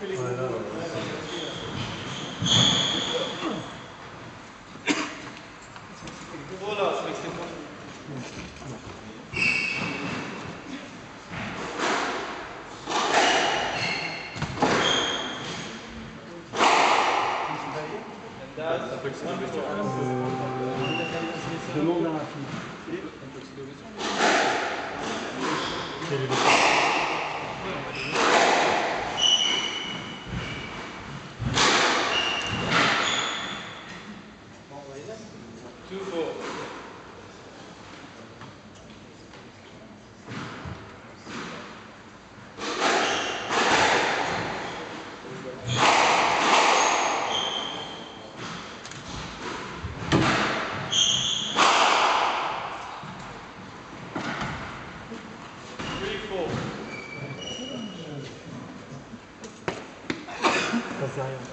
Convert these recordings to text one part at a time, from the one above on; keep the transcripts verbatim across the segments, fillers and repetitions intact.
Voilà. Voilà, c'est l'extrêmement. Je demande à la fille. Quelle est le Two, four. Three, four. Ça c'est rien.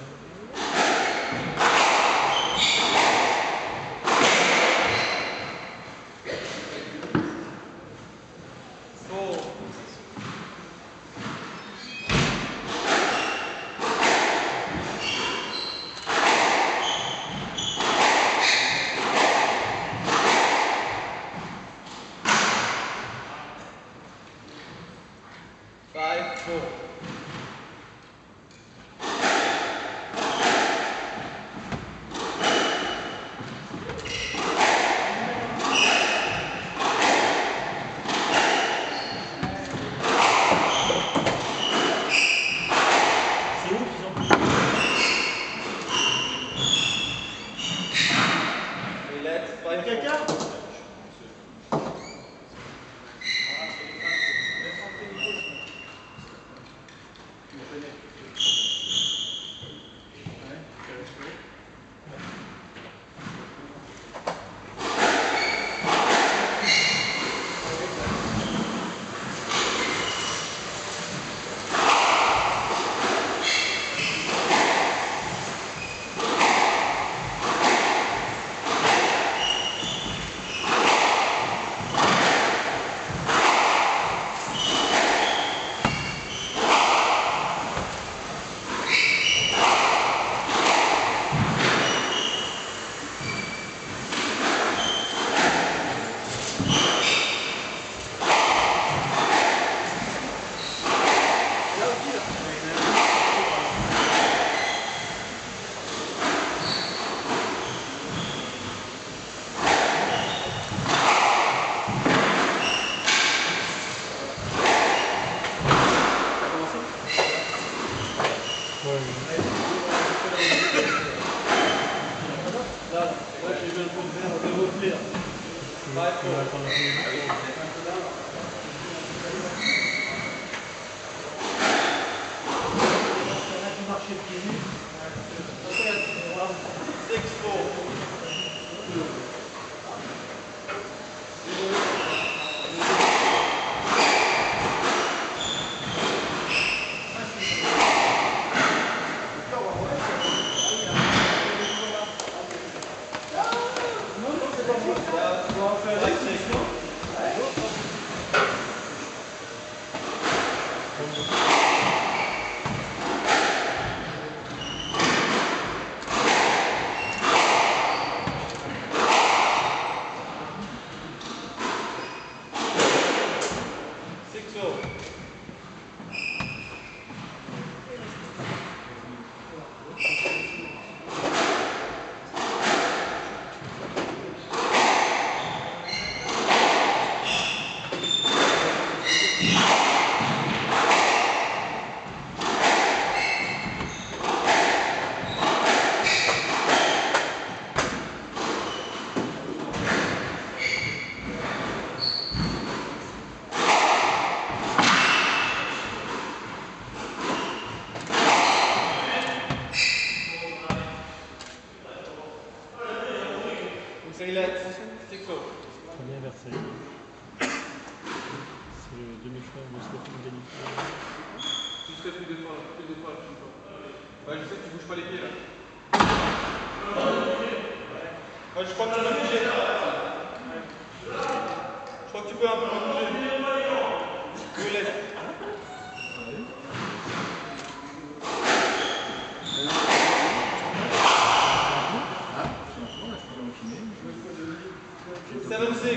Five, four. C'est où qu'ils ont pris? Relax, five, Quelqu'un? six, four. Six, four. Relax, six, four. Très bien Versailles. C'est le demi-frère de Stéphane Gagné. Juste plus de fois, plus de fois, plus de fois. Ouais, je sais que tu bouges pas les pieds là. Ouais, je crois que tu peux bouger. Je crois que tu peux un peu bouger. Relax. seven six.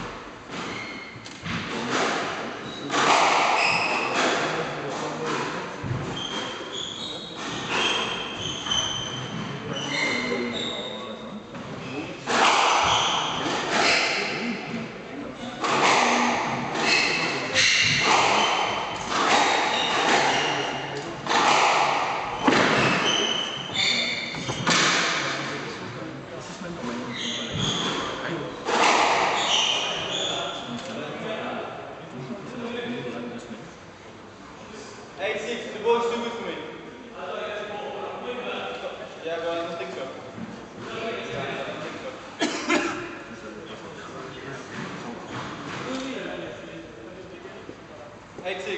Eight six, the ball is too good for me. Yeah, but I don't think so. Yeah, I don't think so. Eight six.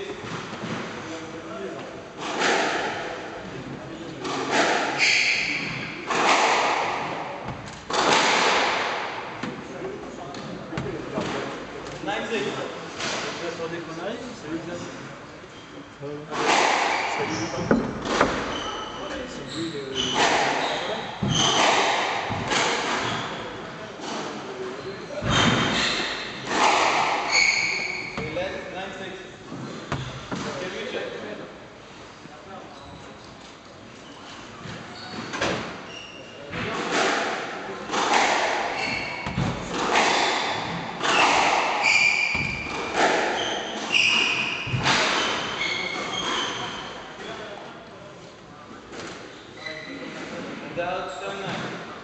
Nine six. Sur des conneries, c'est lui qui Down seven nine.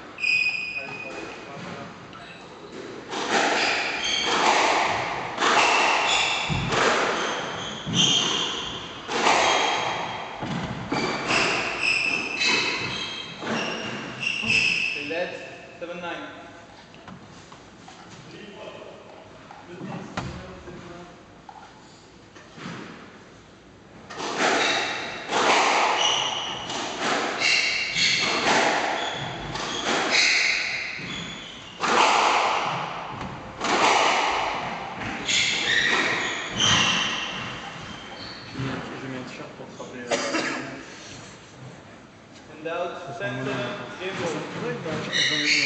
They led seven nine. And out ten seven. Game ball.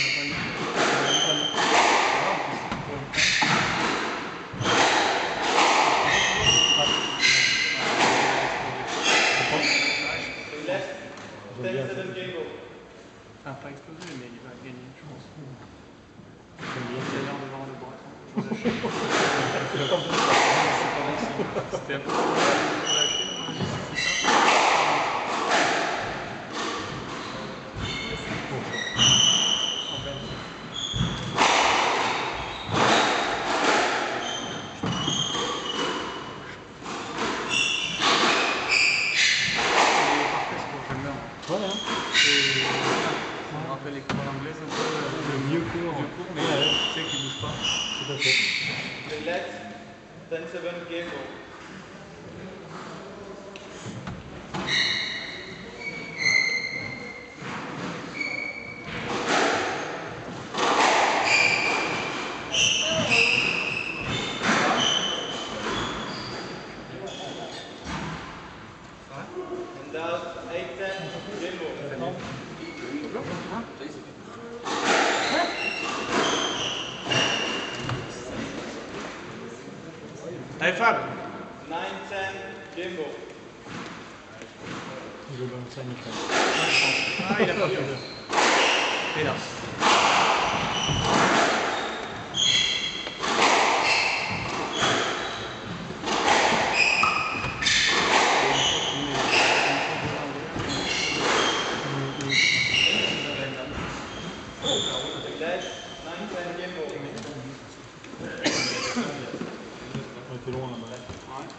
They left ten seven. Game ball. Enfin, pas explosé, mais il va gagner, je pense. J'aime bien. Il a l'air de voir le bras. Je vous lâche. C'était un peu trop lâché. Ouais, hein. Ça me rappelle l'école anglaise un peu. Le mieux court. Mieux court, mais Ouais, ouais. tu sais qu'il bouge pas. Tout à fait. They led ten seven. Game ball. And out eight ten. Game ball. Allez Fab. nine ten. Game ball. Je vais ça nickel. Ah, il a pas pu. Et là. They led nine ten. Game ball. On était loin là-bas. Ouais.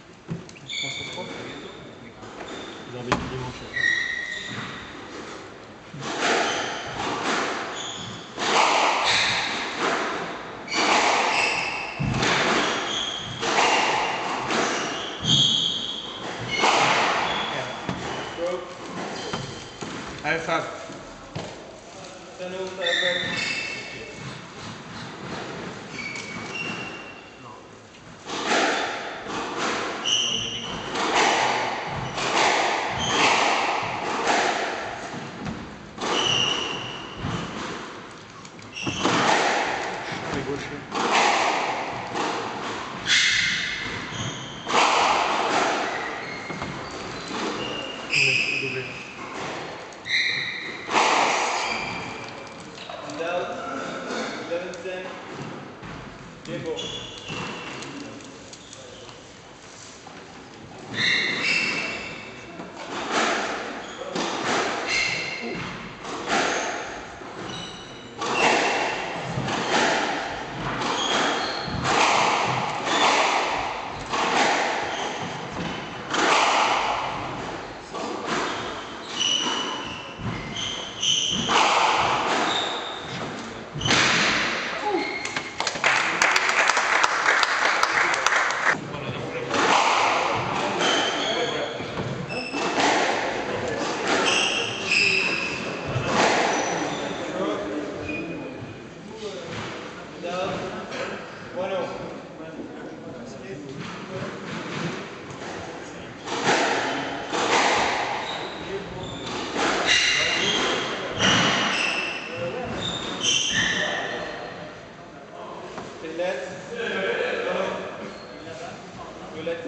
Ils avaient étudié mon chef. Stroke. Allez Fab. ten oh seven. Allez gauche.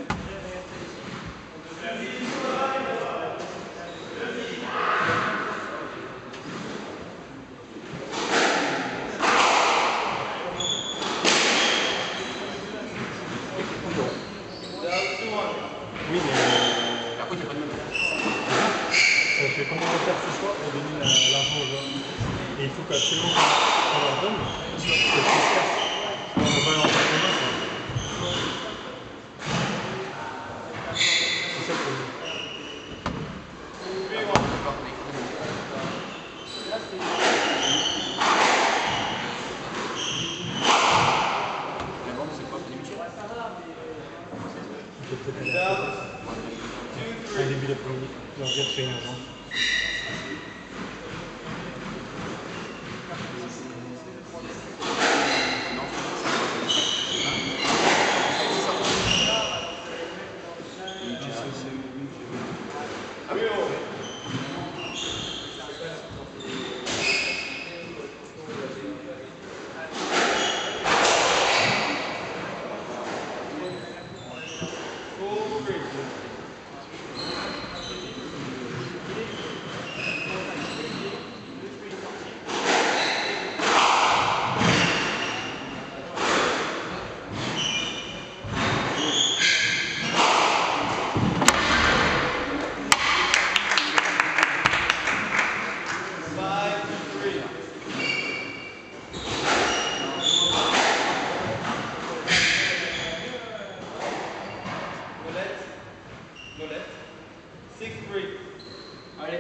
Oui, mais. Après, tu n'as pas de même. Ça fait comment on va faire ce soir pour donner l'argent aux gens? Et il faut qu'absolument qu'on leur donne, parce que c'est escasse. On ne peut pas leur faire commun, quoi. C'est ça le problème. On peut peut-être aller à un début d'après-midi, leur dire que c'est une urgence. six three. Allez.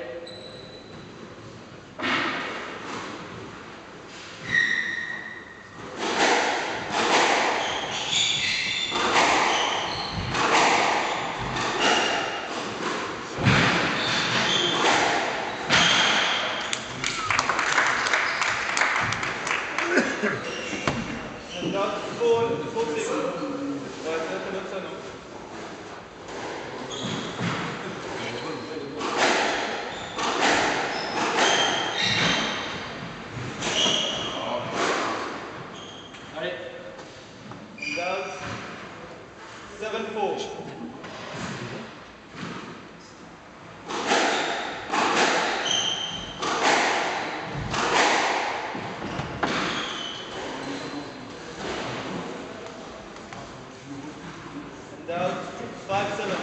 Four, four, six. Ouais, ça donne ça, non? Allez. Down. seven four. Down. five seven.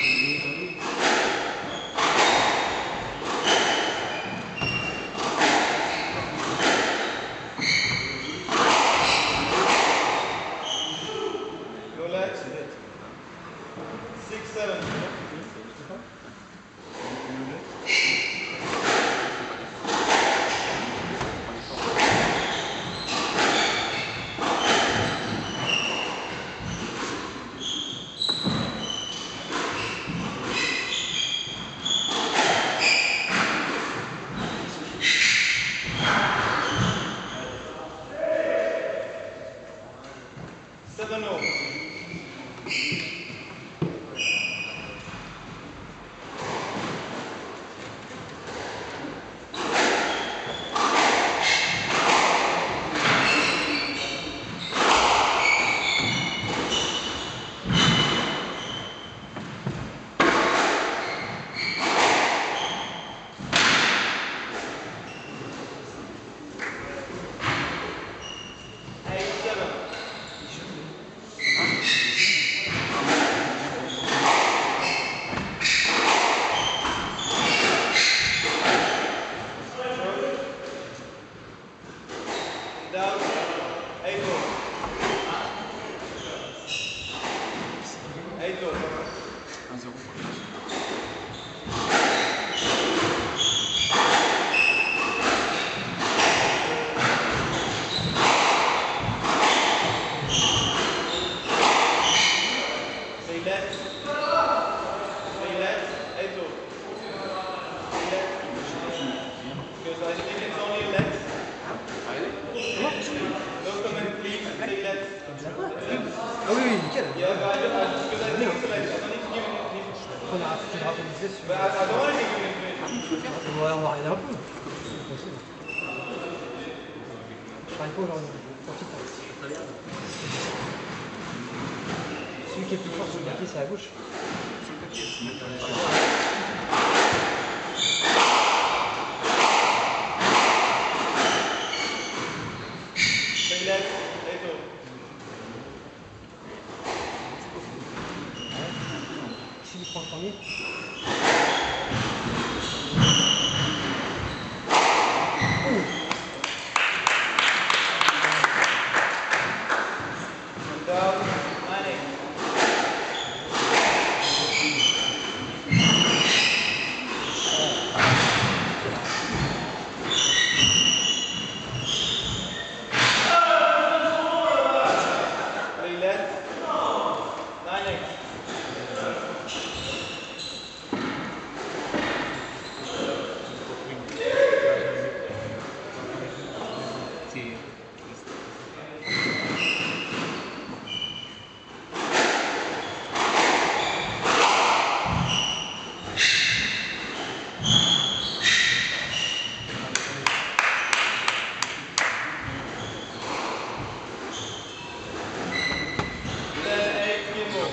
six seven. seven oh. Down, eight low. Eight low. un zéro. Stay left. Stay left. Eight low. Stay left. Because I think it's only left. No comment, please. Stay left. Ah oui, oui, nickel. Yeah, but I don't, I, because I think it's left. I don't need to give it. On a fait rapidité sur... But I, I don't want to give it information. On va, on va regarder un peu. C'est possible. Je travaille pas aujourd'hui. Tant pis, tant pis. Si Celui qui est plus fort sur le papier, c'est à gauche. Play left, Eto. S'il prend le premier. Down, Manning. Play left, Manning. Left eight, Kimbo.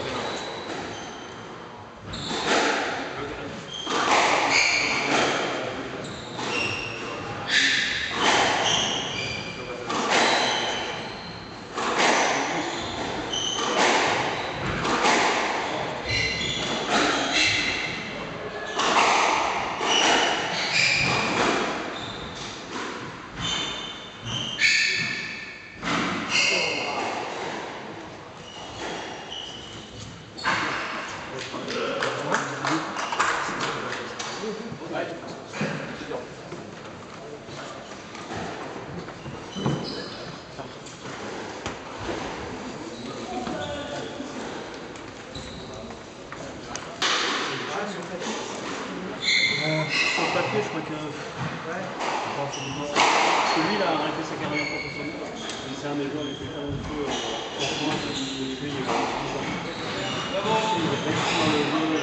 Sur le papier, je crois que. Ouais. Parce que lui, il a arrêté sa carrière professionnelle. C'est un des joueurs les plus talentueux en France depuis dix ans. Il est vraiment dans le jeu.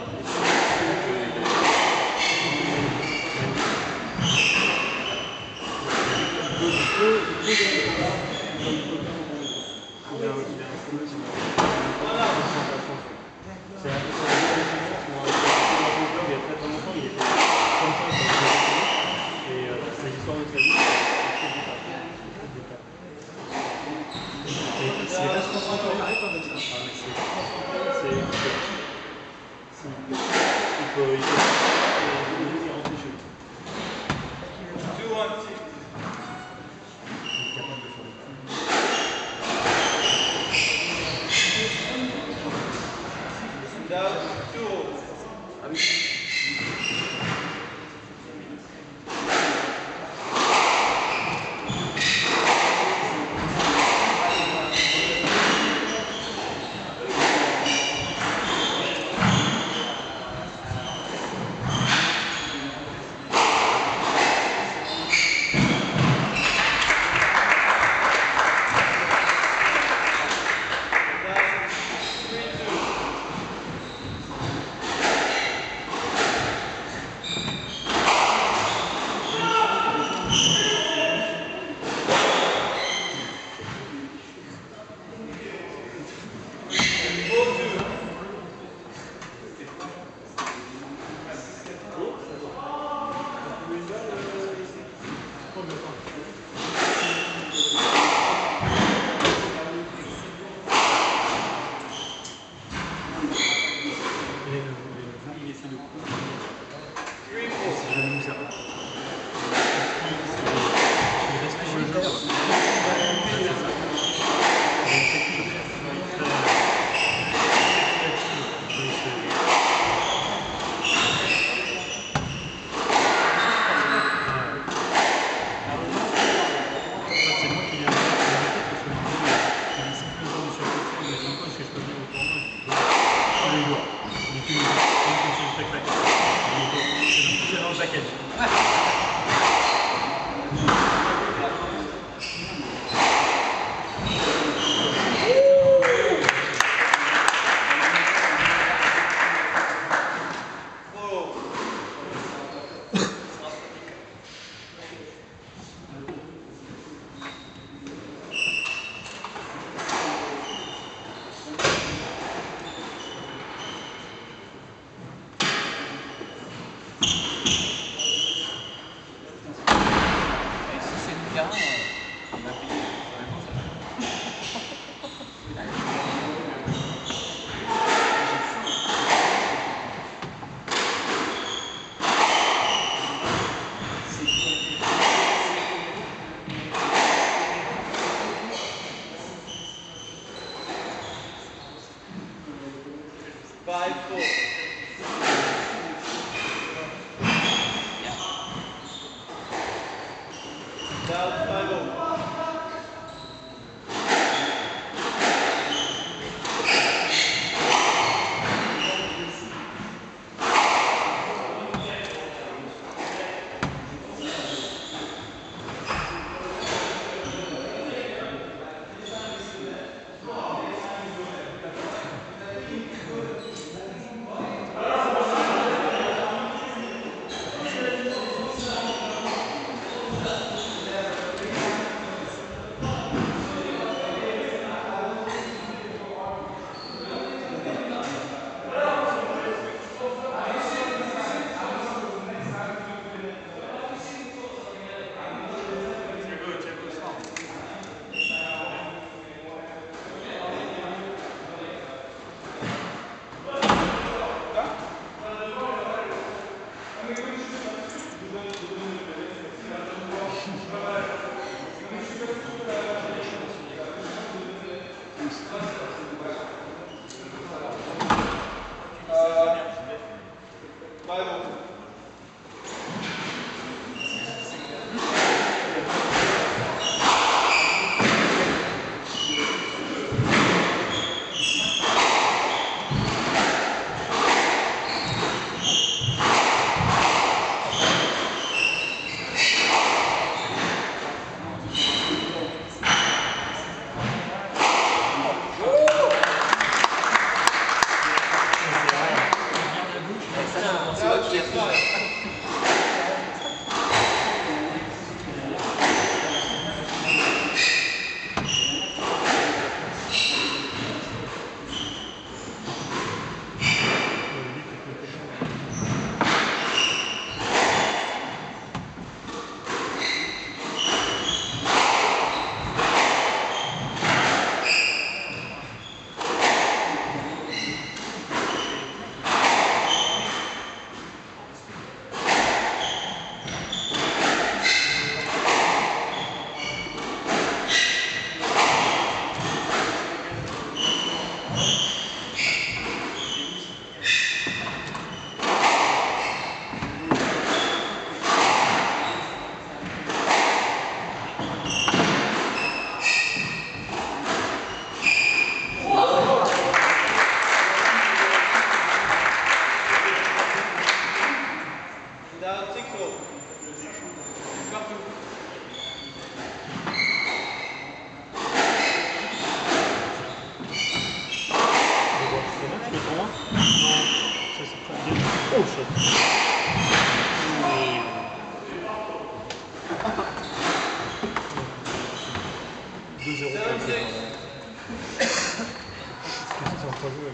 Il a un fameux. C'est un peu ça. Il y a très longtemps, il était comme ça, et euh, c'est l'histoire de sa vie. C'est responsable de l'arrêt comme ça. C'est il peut il peut rentrer chez lui. Two, one, six. Il est capable de faire des coups. Down, two. Ah oui. four. Down, five all. Oh shit. deux zéro. Ils ont pas joué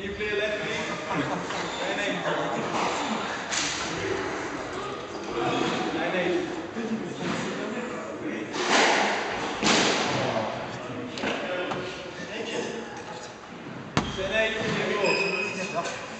you play a left please? nine eight. nine eight. ten eight, you go.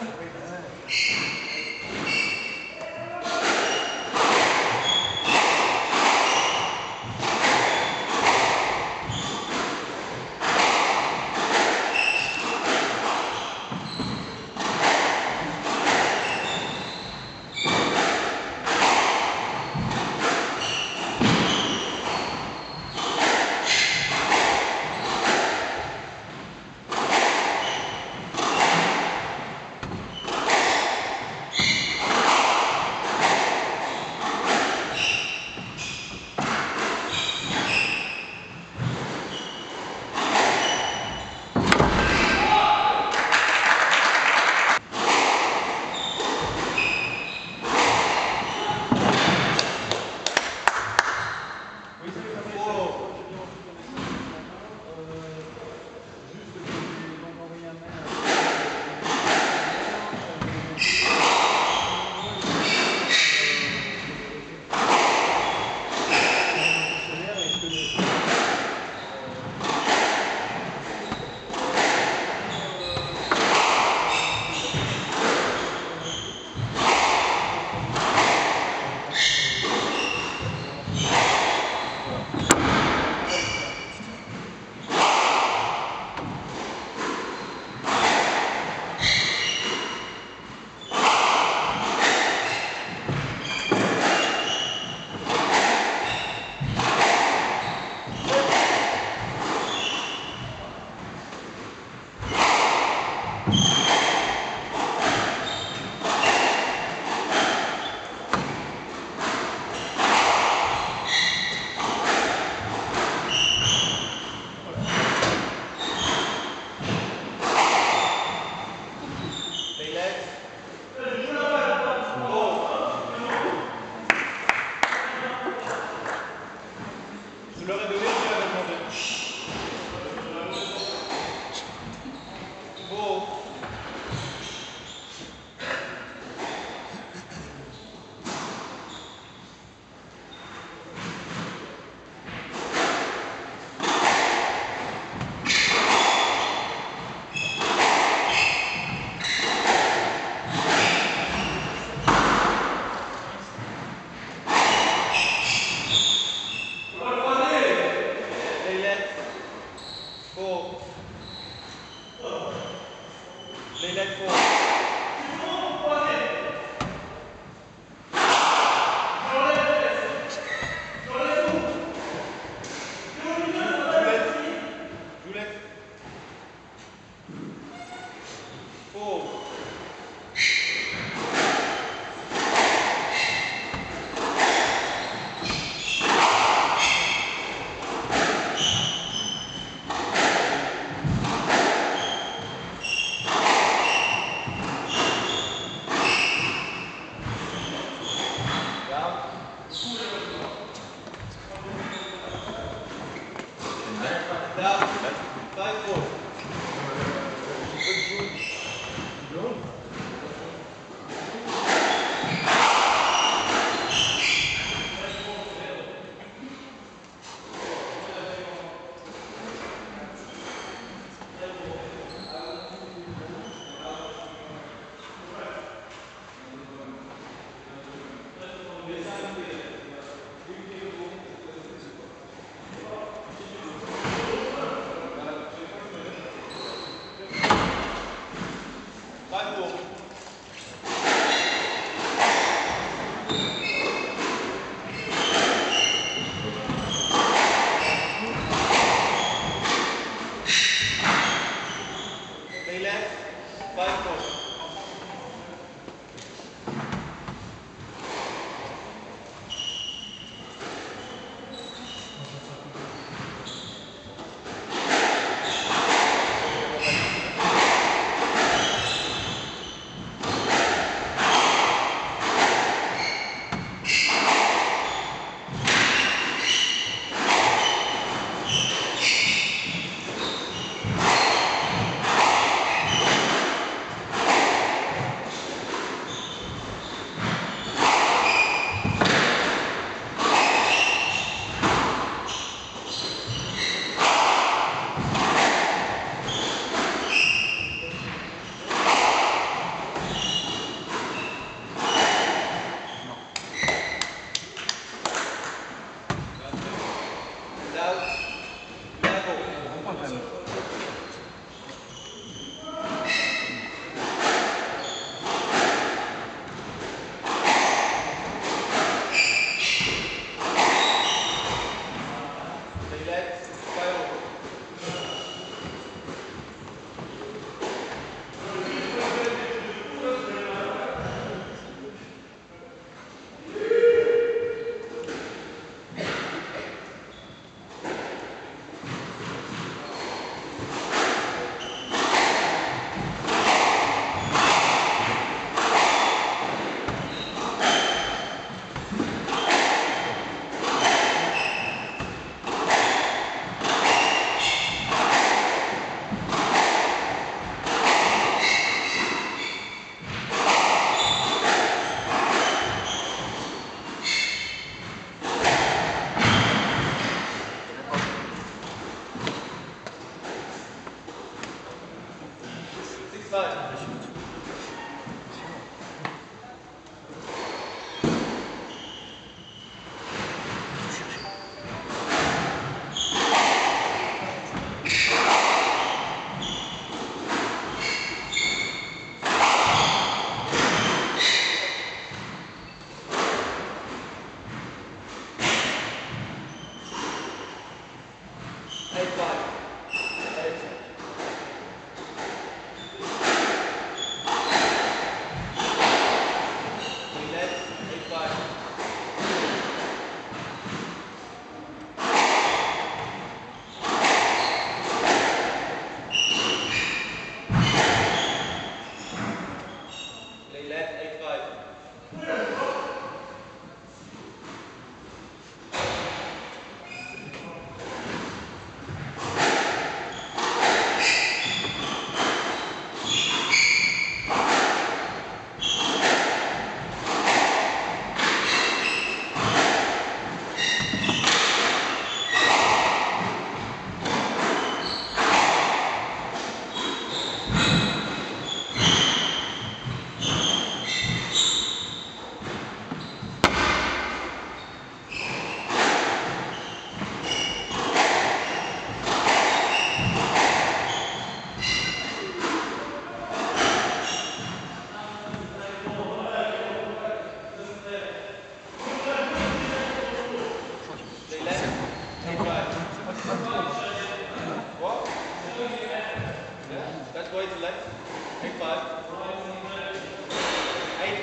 Je leur ai donné, je leur ai demandé. Bon. Les lettres pour.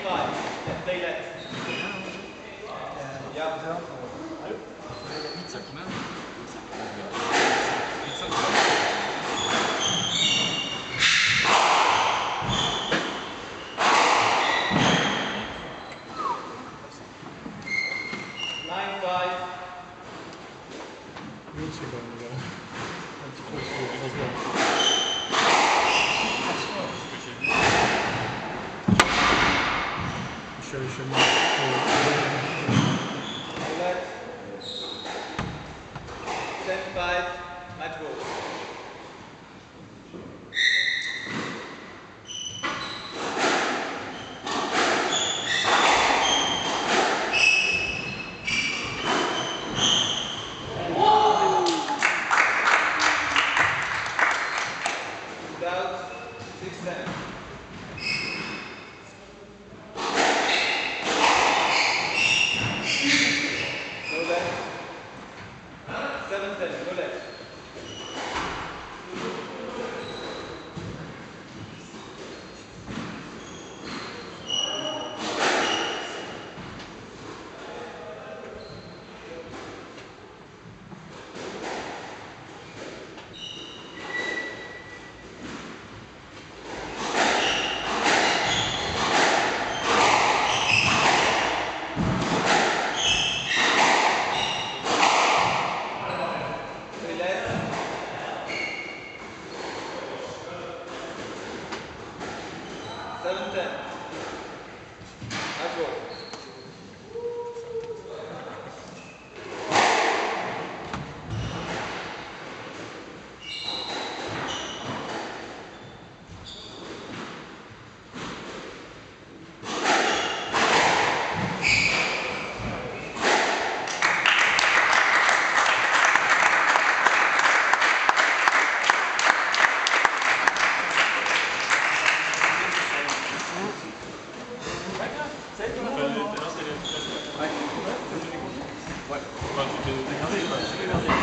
five. Let's play left. Yeah. Ça combien? Nine five. Lui, c'est comme euh, un petit peu sur le transport. Je suis allé chez moi. Relax. Ten five. Match ball. Without six ten. Go left. Seven ten. Go left. Play left. Seven ten. Match ball. Ouais. Enfin, tu t'es regardé, quoi.